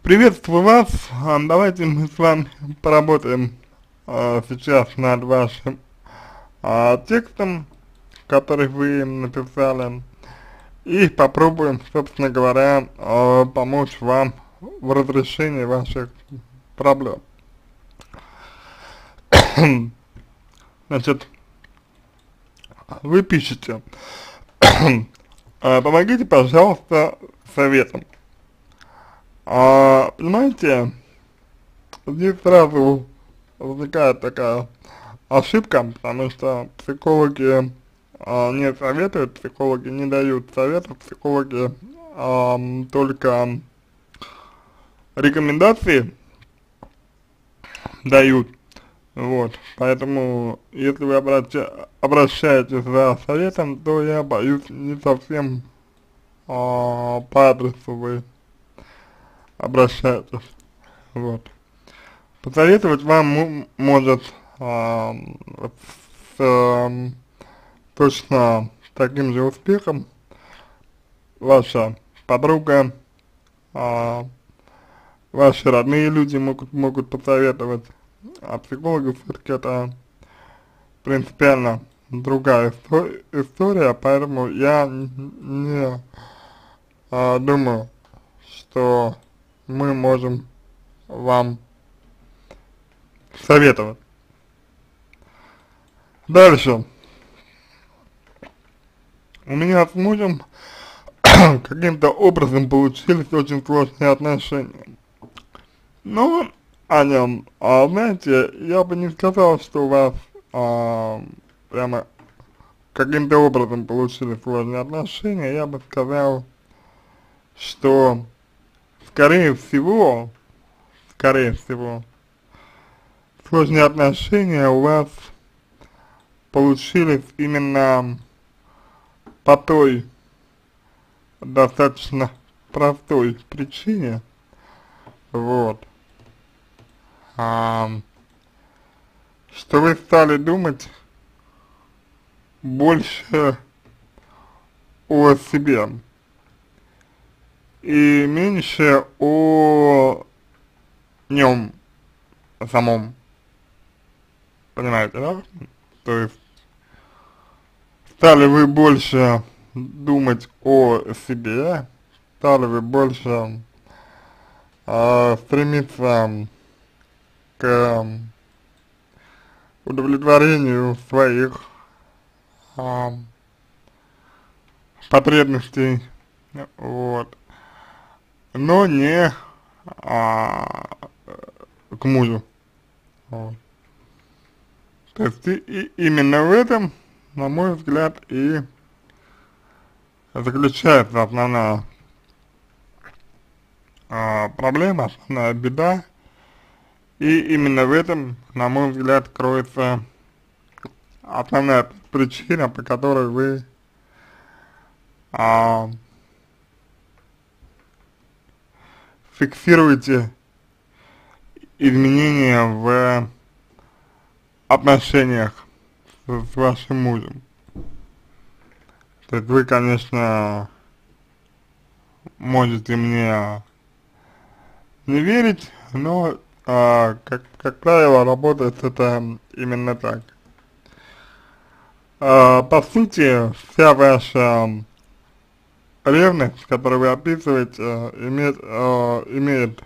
Приветствую вас. Давайте мы с вами поработаем сейчас над вашим текстом, который вы написали, и попробуем, собственно говоря, помочь вам в разрешении ваших проблем. Значит, вы пишете, помогите, пожалуйста, советом. Понимаете, здесь сразу возникает такая ошибка, потому что психологи не советуют, психологи не дают советов, психологи только рекомендации дают. Вот, поэтому, если вы обращаетесь за советом, то я боюсь, не совсем по адресу вы обращаетесь. Вот. Посоветовать вам может точно таким же успехом ваша подруга, ваши родные люди могут посоветовать, а психологи все-таки это принципиально другая история, поэтому я не думаю, что мы можем вам советовать. Дальше. У меня с мужем каким-то образом получились очень сложные отношения. Но о нем, знаете, я бы не сказал, что у вас прямо каким-то образом получились сложные отношения. Я бы сказал, что скорее всего, сложные отношения у вас получились именно по той достаточно простой причине, вот, что вы стали думать больше о себе и меньше о нем самом, понимаете, да? То есть стали вы больше думать о себе, стали вы больше стремиться к удовлетворению своих потребностей, вот, но не к мужу. Вот. То есть именно в этом, на мой взгляд, и заключается основная проблема, основная беда, и именно в этом, на мой взгляд, кроется основная причина, по которой вы фиксируете изменения в отношениях с вашим мужем. То есть вы, конечно, можете мне не верить, но, как правило, работает это именно так. По сути, вся ваша ревность, которую вы описываете, имеет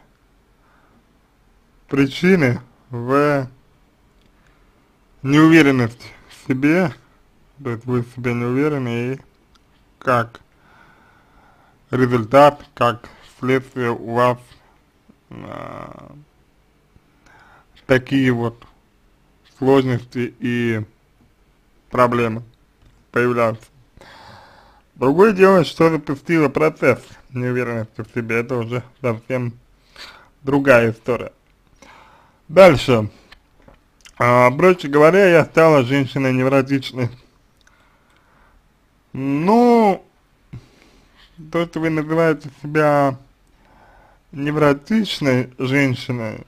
причины в неуверенности в себе, то есть вы в себе не уверены, и как результат, как следствие у вас такие вот сложности и проблемы появляются. Другое дело, что запустило процесс неуверенности в себе, это уже совсем другая история. Дальше. Проще говоря, я стала женщиной невротичной. Ну, то, что вы называете себя невротичной женщиной,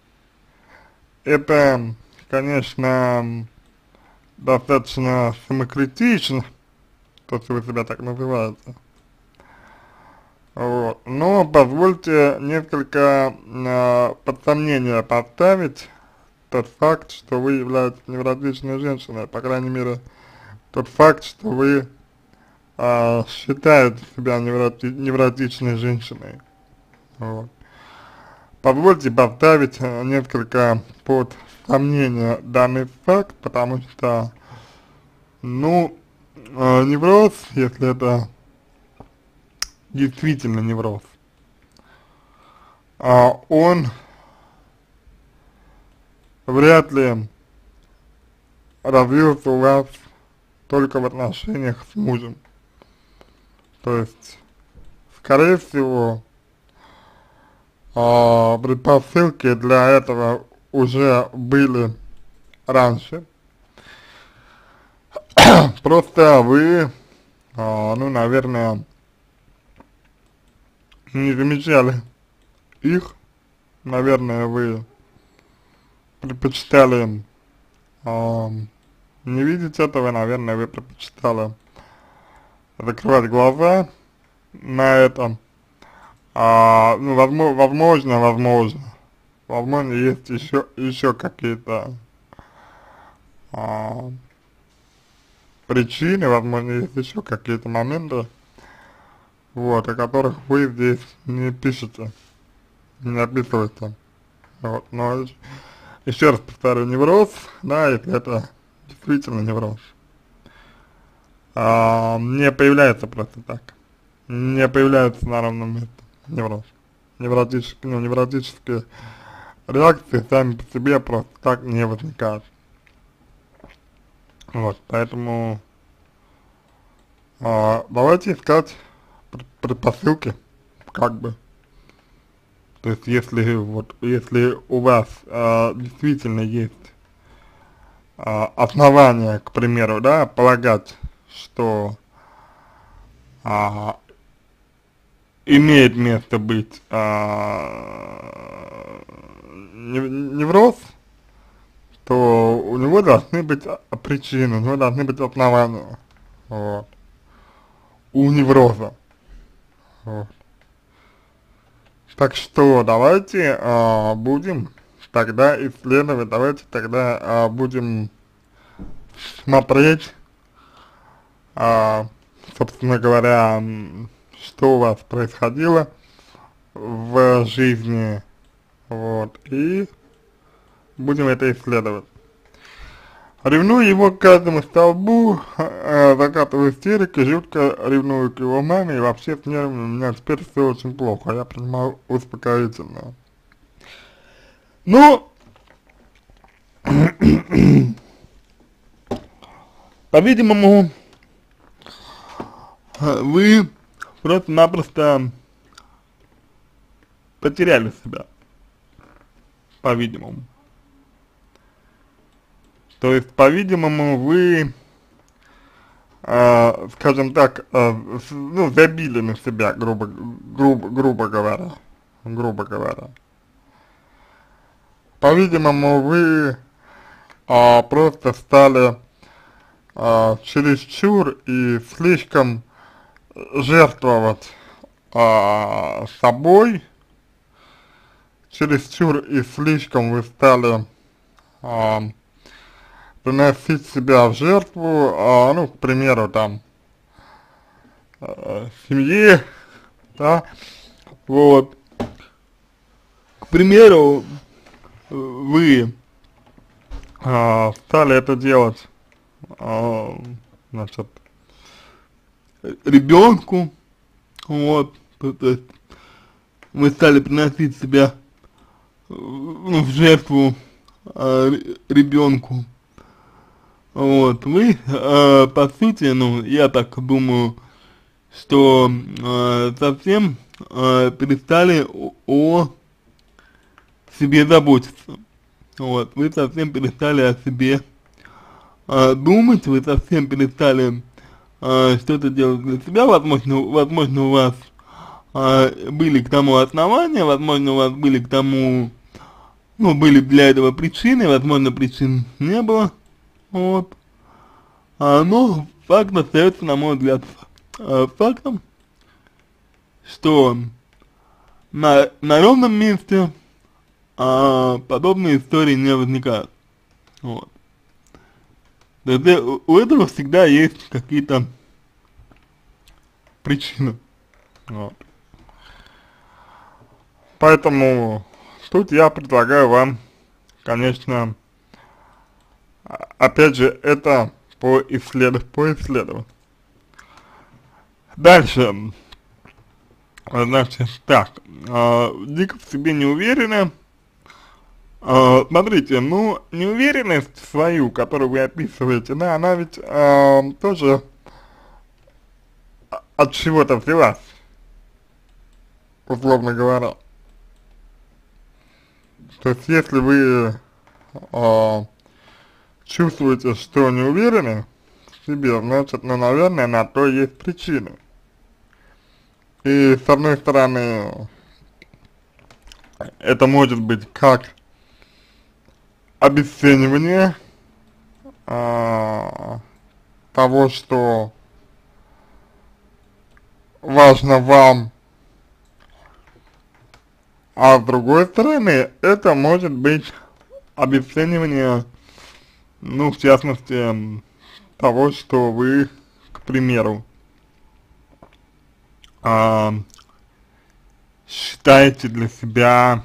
это, конечно, достаточно самокритично, то, что вы себя так называете. Вот. Но позвольте несколько под сомнение поставить тот факт, что вы являетесь невротичной женщиной, по крайней мере, тот факт, что вы считаете себя невротичной женщиной. Вот. Позвольте поставить несколько под сомнение данный факт, потому что, ну, невроз, если это действительно невроз, он вряд ли развился у вас только в отношениях с мужем. То есть, скорее всего, предпосылки для этого уже были раньше. Просто вы, ну, наверное, не замечали их. Наверное, вы предпочитали не видеть этого, наверное, вы предпочитали закрывать глаза на это. Ну, возможно, есть еще какие-то причины, возможно, есть еще какие-то моменты, вот, о которых вы здесь не пишете, не описываете. Вот, но еще раз повторю, невроз, да, если это действительно невроз, не появляется просто так, не появляется на ровном месте невроз. Невротические реакции сами по себе просто так не возникают. Вот, поэтому давайте искать предпосылки, как бы. То есть, если у вас действительно есть основания, к примеру, да, полагать, что имеет место быть невроз, то у него должны быть причины, у него должны быть основания, вот, у невроза. Вот. Так что давайте будем тогда исследовать, давайте тогда будем смотреть, собственно говоря, что у вас происходило в жизни, вот, и будем это исследовать. Ревную его к каждому столбу, закатываю истерики, жутко ревную к его маме, и вообще с нервами у меня теперь все очень плохо, я принимаю успокоительное. Ну, по-видимому, вы просто-напросто потеряли себя, по-видимому. То есть, по-видимому, вы, скажем так, ну, забили на себя, грубо говоря. По-видимому, вы просто стали чересчур и слишком жертвовать собой, чересчур и слишком вы стали приносить себя в жертву, ну, к примеру, там, семье, да, вот, к примеру, вы стали это делать, значит, ребенку, вот, то есть вы стали приносить себя, ну, в жертву ребенку. Вот, вы, по сути, ну, я так думаю, что совсем перестали о себе заботиться. Вот, вы совсем перестали о себе думать, вы совсем перестали что-то делать для себя. Возможно, у вас были к тому основания, возможно, у вас были к тому, ну, были для этого причины, возможно, причин не было. Вот. Но факт остается, на мой взгляд, фактом, что на ровном месте подобные истории не возникают. Вот. То есть у этого всегда есть какие-то причины. Вот. Поэтому тут я предлагаю вам, конечно, опять же, это поисследовать. Дальше, значит, так, дико в себе не уверены. Смотрите, ну, неуверенность свою, которую вы описываете, да, она ведь тоже от чего-то взялась, условно говоря. То есть, если вы чувствуете, что не уверены в себе, значит, ну, наверное, на то есть причины. И, с одной стороны, это может быть как обесценивание того, что важно вам, а с другой стороны, это может быть обесценивание, ну, в частности, того, что вы, к примеру, считаете для себя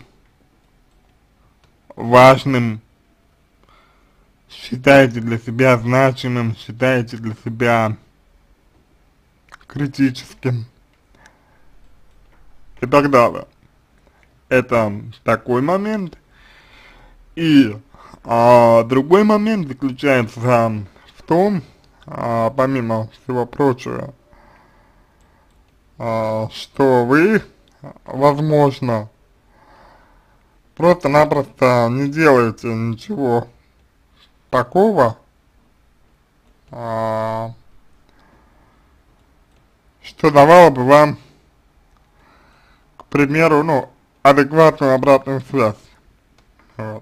важным, считаете для себя значимым, считаете для себя критическим и так далее. Это такой момент. И другой момент заключается в том, помимо всего прочего, что вы, возможно, просто-напросто не делаете ничего такого, что давало бы вам, к примеру, ну, адекватную обратную связь. Вот.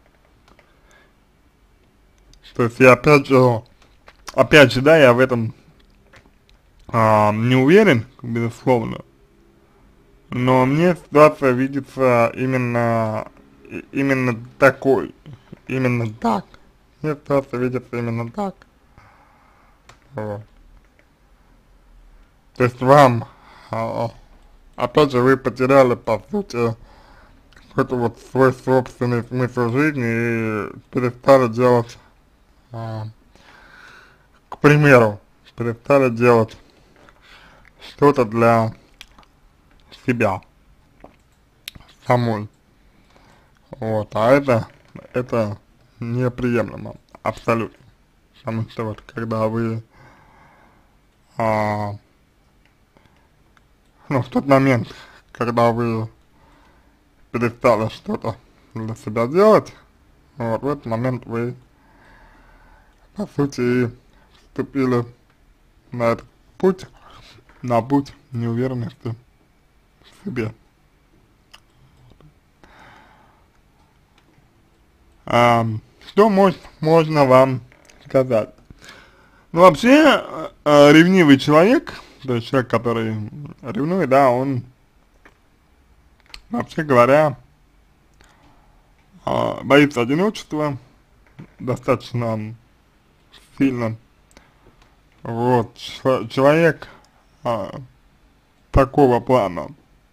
То есть я опять же, да, я в этом не уверен, безусловно, но мне ситуация видится именно такой, именно так. Мне ситуация видится именно так. Вот. То есть вам, опять же, вы потеряли, по сути, какой-то вот свой собственный смысл жизни и перестали делать, к примеру, перестали делать что-то для себя самой. Вот, а это неприемлемо, абсолютно. Потому что вот когда вы, ну, в тот момент, когда вы перестали что-то для себя делать, вот, в этот момент вы, по сути, вступили на этот путь, на путь неуверенности в себе. Что можно вам сказать? Ну, вообще, ревнивый человек, то есть человек, который ревнует, да, он, вообще говоря, боится одиночества достаточно сильно. Вот, человек такого плана,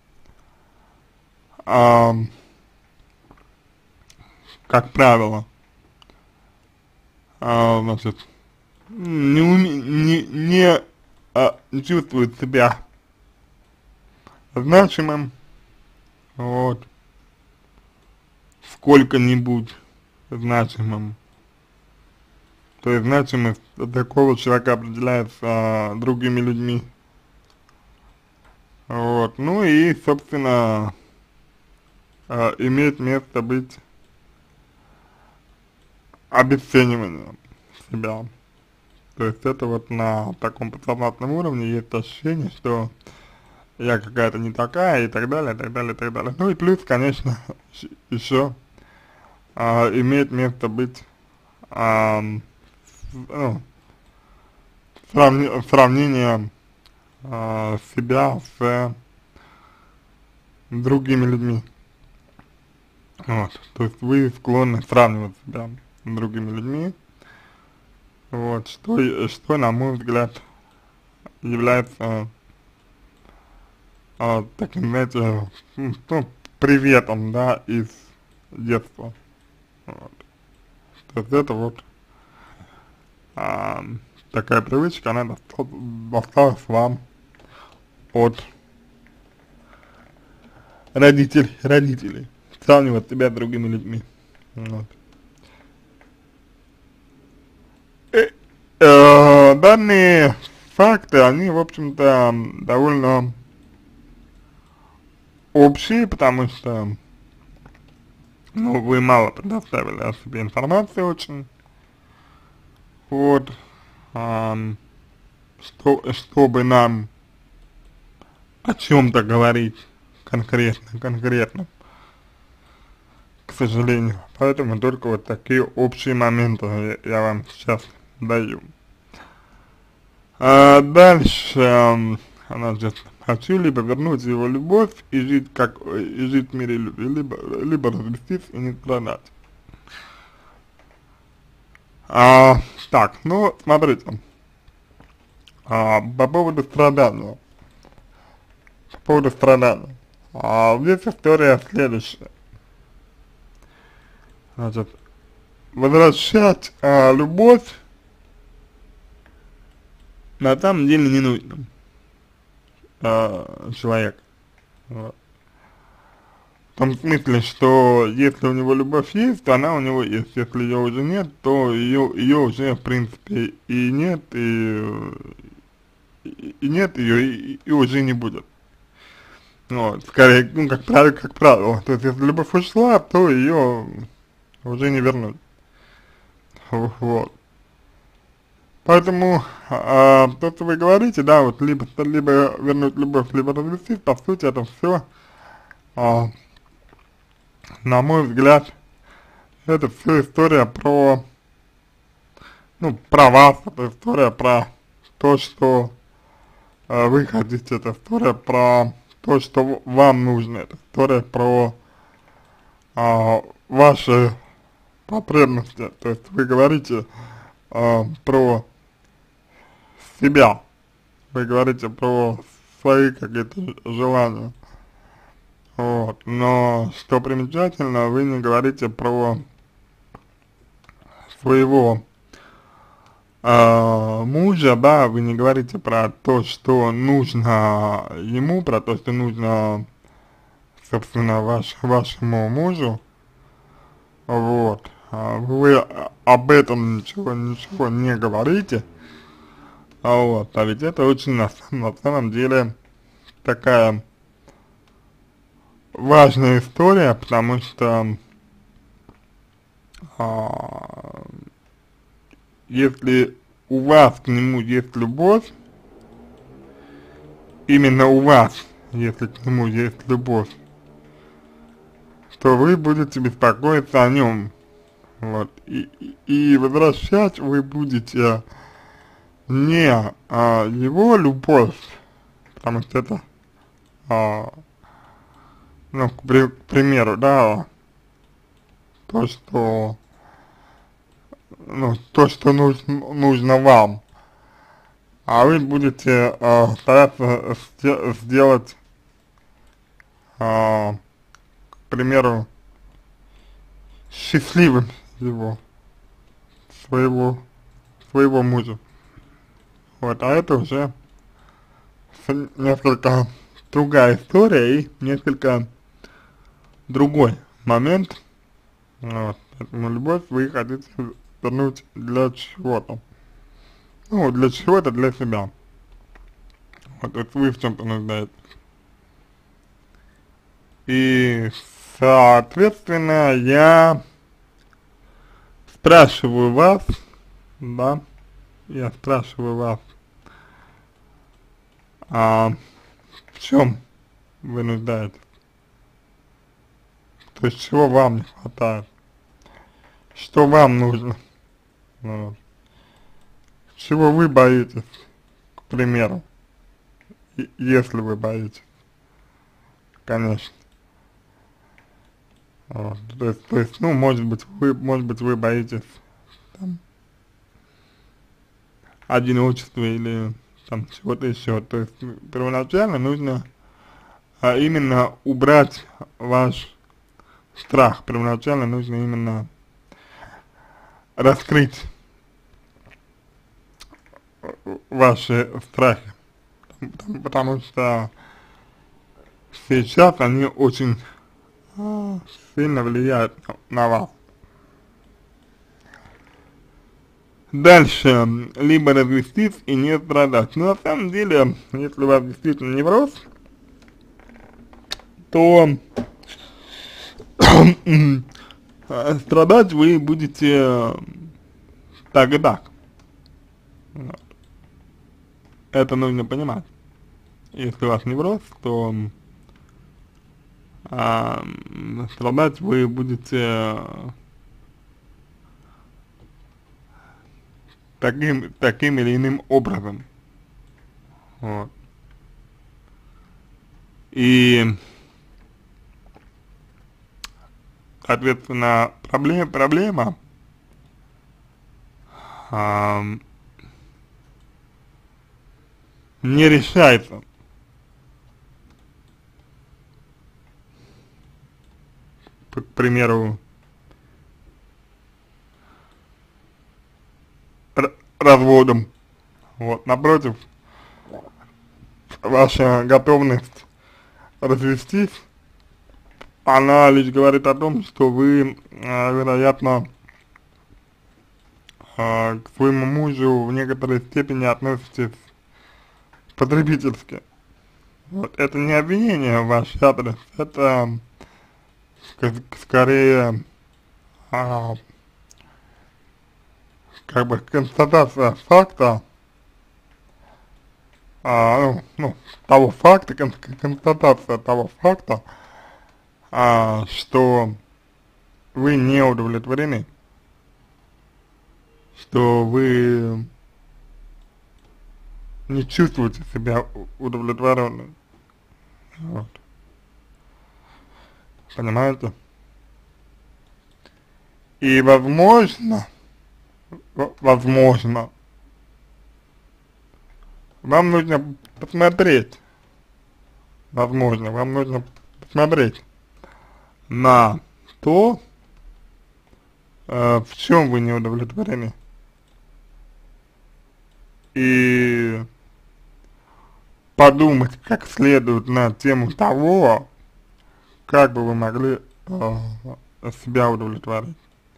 как правило, значит, не чувствует себя значимым, вот, сколько-нибудь значимым. То есть значимость такого человека определяется другими людьми. Вот, ну и, собственно, имеет место быть обесценивание себя. То есть это вот на таком подсознательном уровне есть ощущение, что я какая-то не такая и так далее, и так далее, и так далее. Ну и плюс, конечно, еще имеет место быть ну, сравнение себя с другими людьми. Вот, то есть вы склонны сравнивать себя с другими людьми, вот, что на мой взгляд, является таким, знаете, ну, приветом, да, из детства. Вот. То есть это вот а, такая привычка, она досталась вам от родителей, сравнивать себя с другими людьми. Вот. Данные факты, они, в общем-то, довольно общие, потому что, ну, вы мало предоставили о себе информации очень, вот, чтобы нам о чем-то говорить конкретно, к сожалению. Поэтому только вот такие общие моменты я вам сейчас даю. Дальше, значит, хочу либо вернуть его любовь и жить и жить в мире любви, либо развестись и не страдать. Так, ну, смотрите, по поводу страдания, здесь история следующая. Значит, возвращать любовь на самом деле не нужно человек. Вот. В том смысле, что если у него любовь есть, то она у него есть. Если ее уже нет, то ее уже в принципе и нет, и нет ее, и уже не будет. Вот, скорее, ну, как правило. То есть, если любовь ушла, то ее уже не вернуть. Вот. Поэтому, то, что вы говорите, да, вот, либо вернуть любовь, либо развестись, по сути, это все, на мой взгляд, это все история про, ну, про вас, это история про то, что вы хотите, это история про то, что вам нужно, это история про ваши потребности, то есть вы говорите про себя, вы говорите про свои какие-то желания, вот, но что примечательно, вы не говорите про своего мужа, да, вы не говорите про то, что нужно ему, про то, что нужно, собственно, вашему мужу, вот, вы об этом ничего не говорите, вот, а ведь это очень на самом деле такая важная история, потому что если у вас к нему есть любовь, именно у вас, если к нему есть любовь, то вы будете беспокоиться о нем, вот, и возвращать вы будете не его любовь, потому что это, ну, к примеру, да, то, что, ну, то, что нужно вам, а вы будете стараться сделать, к примеру, счастливым его, своего мужа. Вот, а это уже несколько другая история и несколько другой момент. Вот, поэтому любовь вы хотите вернуть для чего-то. Ну, для чего-то, для себя. Вот, это вы в чем-то нуждаетесь. И, соответственно, я спрашиваю вас, да, я спрашиваю вас, в чем вы нуждаетесь? То есть, чего вам не хватает? Что вам нужно? Вот. Чего вы боитесь, к примеру, если вы боитесь, конечно. Вот, то есть, ну, может быть, вы боитесь там одиночества или там чего-то еще. То есть, первоначально нужно именно убрать ваш страх. Первоначально нужно именно раскрыть ваши страхи, потому что сейчас они очень сильно влияют на вас. Дальше, либо развестись и не страдать. Но на самом деле, если у вас действительно невроз, то страдать вы будете так и так. Вот. Это нужно понимать. Если у вас невроз, то страдать вы будете таким или иным образом. Вот. И, соответственно, проблема не решается. К примеру, разводом. Вот, напротив, ваша готовность развестись, она лишь говорит о том, что вы, вероятно, к своему мужу в некоторой степени относитесь потребительски. Вот, это не обвинение в ваш адрес, это скорее как бы констатация факта, того факта, констатация того факта, что вы не удовлетворены, что вы не чувствуете себя удовлетворенным. Вот. Понимаете? И возможно, вам нужно посмотреть, на то, в чем вы не удовлетворены. И подумать как следует на тему того, как бы вы могли себя удовлетворить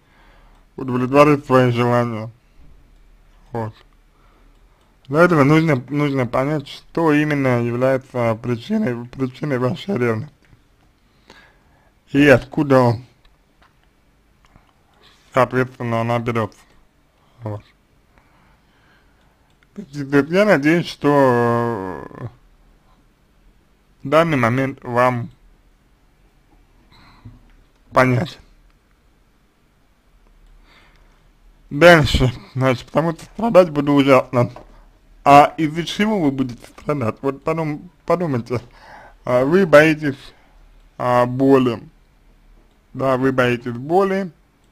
свои желания. Вот. Для этого нужно понять, что именно является причиной вашей ревности. И откуда, соответственно, она берется. Вот. То есть я надеюсь, что данный момент вам понятен. Дальше, значит, потому что страдать буду ужасно. А из-за чего вы будете страдать? Вот подумайте, вы боитесь боли, да, вы боитесь боли,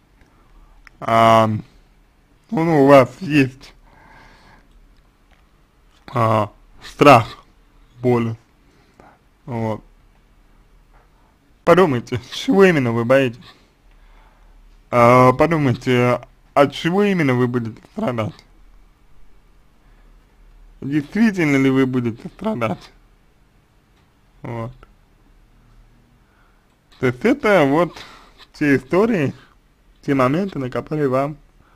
у вас есть страх боли, вот. Подумайте, чего именно вы боитесь, подумайте, от чего именно вы будете страдать. Действительно ли вы будете страдать? Вот. То есть это вот те истории, те моменты, на которые вам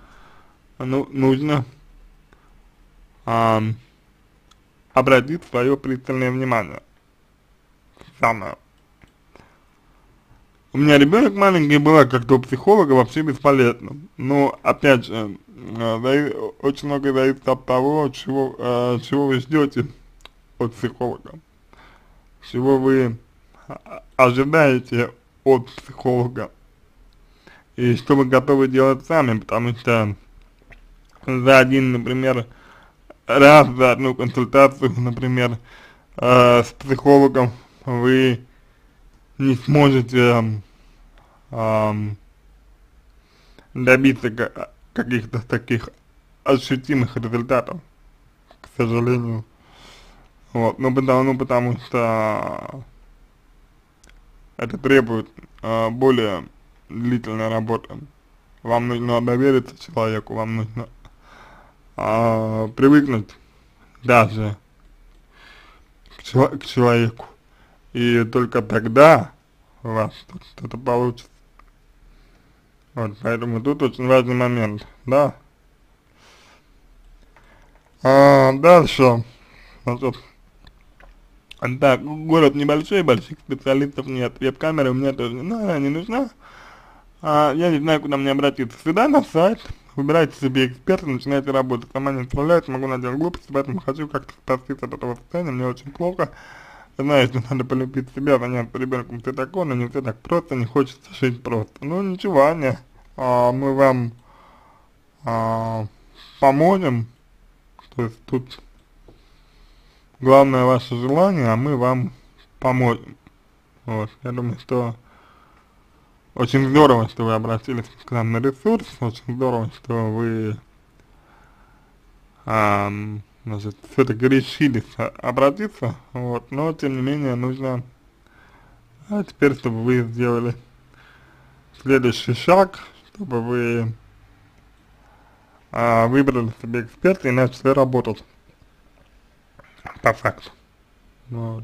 нужно обратить свое пристальное внимание. Самое. У меня ребенок маленький был, как-то у психолога вообще бесполезно. Но опять же, очень много зависит от того, чего вы ждете от психолога, чего вы ожидаете от психолога, и что вы готовы делать сами, потому что за один, например, раз, за одну консультацию, например, с психологом вы не сможете ам, добиться каких-то таких ощутимых результатов, к сожалению. Вот, потому что это требует более длительной работы. Вам нужно довериться человеку, вам нужно привыкнуть даже к человеку. И только тогда у вас что-то получится. Вот, поэтому тут очень важный момент, да. Дальше, значит, так, город небольшой, больших специалистов нет, веб-камеры у меня тоже не нужна. Я не знаю, куда мне обратиться. Сюда на сайт, выбирайте себе эксперта, начинайте работать. Сама не справляюсь, могу наделать глупости, поэтому хочу как-то спастись от этого состояния, мне очень плохо. Знаю, что надо полюбить себя, заняться ребенком, все такое, но не все так просто, не хочется жить просто. Ну ничего, Аня, мы вам поможем, то есть тут главное ваше желание, а мы вам поможем. Вот, я думаю, что очень здорово, что вы обратились к нам на ресурс, очень здорово, что вы, значит, все-таки решились обратиться, вот, но, тем не менее, нужно, теперь, чтобы вы сделали следующий шаг, чтобы вы выбрали себе эксперта и начали работать по факту. Вот.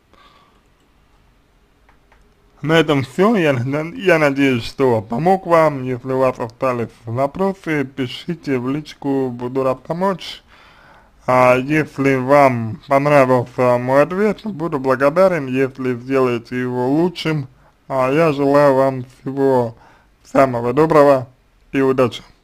На этом все. Я надеюсь, что помог вам. Если у вас остались вопросы, пишите в личку, буду рад помочь. Если вам понравился мой ответ, буду благодарен, если сделаете его лучшим. Я желаю вам всего самого доброго и удачи.